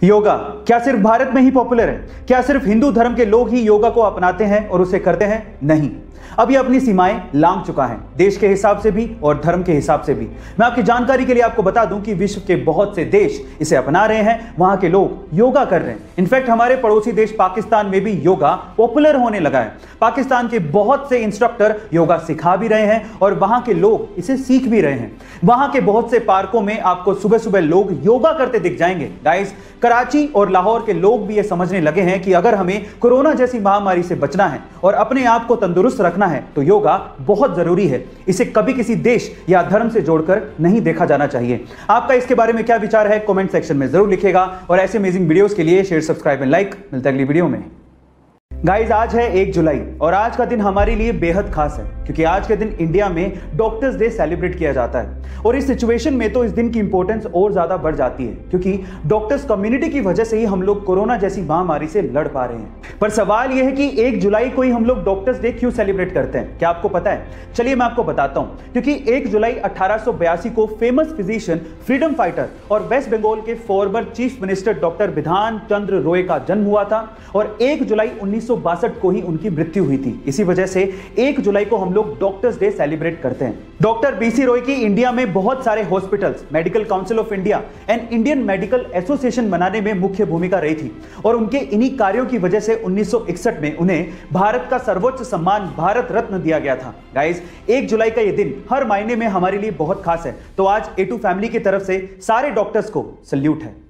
योगा क्या सिर्फ भारत में ही पॉपुलर है? क्या सिर्फ हिंदू धर्म के लोग ही योगा को अपनाते हैं और उसे करते हैं? नहीं, अब ये अपनी सीमाएं लांघ चुका है, देश के हिसाब से भी और धर्म के हिसाब से भी। मैं आपकी जानकारी के लिए आपको बता दूं कि विश्व के बहुत से देश इसे अपना रहे हैं, वहां के लोग योगा कर रहे हैं। इनफैक्ट हमारे पड़ोसी देश पाकिस्तान में भी योगा पॉपुलर होने लगा है। पाकिस्तान के बहुत से इंस्ट्रक्टर योगा सिखा भी रहे हैं और वहां के लोग इसे सीख भी रहे हैं। वहां के बहुत से पार्कों में आपको सुबह सुबह लोग योगा करते दिख जाएंगे। गाइस, कराची और लाहौर के लोग भी ये समझने लगे हैं कि अगर हमें कोरोना जैसी महामारी से बचना है और अपने आप को तंदुरुस्त रखना है तो योगा बहुत जरूरी है। इसे कभी किसी देश या धर्म से जोड़कर नहीं देखा जाना चाहिए। आपका इसके बारे में क्या विचार है, कमेंट सेक्शन में जरूर लिखिएगा और ऐसे अमेजिंग वीडियोस के लिए शेयर, सब्सक्राइब एंड लाइक। मिलता है अगली वीडियो में। गाइज, आज है 1 जुलाई और आज का दिन हमारे लिए बेहद खास है क्योंकि आज के दिन इंडिया में डॉक्टर्स डे सेलिब्रेट किया जाता है। और इस सिचुएशन में तो इस दिन की इंपॉर्टेंस और ज्यादा बढ़ जाती है क्योंकि डॉक्टर्स कम्युनिटी की वजह से ही हम लोग कोरोना जैसी महामारी से लड़ पा रहे हैं। पर सवाल यह है कि 1 जुलाई को ही हम लोग डॉक्टर्स डे क्यों सेलिब्रेट करते हैं? क्या आपको पता है? चलिए मैं आपको बताता हूं। क्योंकि 1 जुलाई 1882 को फेमस फिजिशियन, फ्रीडम फाइटर और वेस्ट बंगाल के former chief minister doctor Bidhan Chandra Roy का जन्म हुआ था और 1 जुलाई 1962 को ही उनकी मृत्यु हुई थी। इसी वजह से 1 जुलाई को हम लोग डॉक्टर्स डे सेलिब्रेट करते हैं। डॉक्टर बीसी रॉय की इंडिया में बहुत सारे hospitals, medical council of India and Indian medical association बनाने में मुख्य भूमिका रही थी और उनके इन्हीं कार्यों की वजह से 1961 में उन्हें भारत का सर्वोच्च सम्मान भारत रत्न दिया गया था। गाइस, 1 जुलाई का यह दिन हर मायने में हमारे लिए बहुत खास है। तो आज A2 फैमिली की तरफ से सारे डॉक्टर्स को सल्यूट है।